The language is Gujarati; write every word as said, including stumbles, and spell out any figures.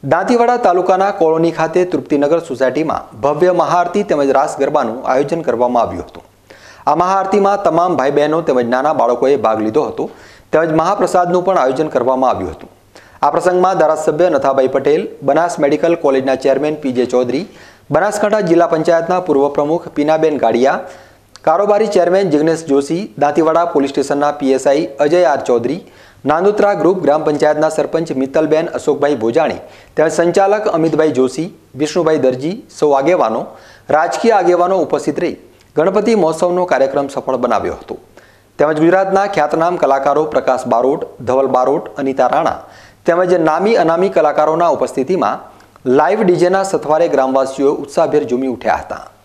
દાંતીવાડા તાલુકાના કોલોની ખાતે તૃપ્તિનગર સોસાયટીમાં ભવ્ય મહાઆરતી તેમજ રાસ ગરબાનું આયોજન કરવામાં આવ્યું હતું। આ મહાઆરતીમાં તમામ ભાઈ બહેનો તેમજ નાના બાળકોએ ભાગ લીધો હતો તેમજ મહાપ્રસાદનું પણ આયોજન કરવામાં આવ્યું હતું। આ પ્રસંગમાં ધારાસભ્ય નથાભાઈ પટેલ, બનાસ મેડિકલ કોલેજના ચેરમેન પીજે ચૌધરી, બનાસકાંઠા જિલ્લા પંચાયતના પૂર્વ પ્રમુખ પીનાબેન ગાડિયા, કારોબારી ચેરમેન જિગ્નેશ જોશી, દાંતીવાડા પોલીસ સ્ટેશનના PSI Ajay R Chaudhary, Nandotra group ગ્રામ પંચાયતના સરપંચ મિત્તલબેન અશોકભાઈ ભોજાણી તેમજ સંચાલક અમિતભાઈ જોશી, વિષ્ણુભાઈ દરજી સૌ આગેવાનો, રાજકીય આગેવાનો ઉપસ્થિત રહી ગણપતિ મહોત્સવનો કાર્યક્રમ સફળ બનાવ્યો હતો। તેમજ ગુજરાતના ખ્યાતનામ કલાકારો પ્રકાશ બારોટ, ધવલ બારોટ, અનિતા રાણા તેમજ નામી અનામી કલાકારોના ઉપસ્થિતિમાં લાઈવ ડીજેના સથવારે ગ્રામવાસીઓ ઉત્સાહભેર ઝૂમી ઉઠ્યા હતા।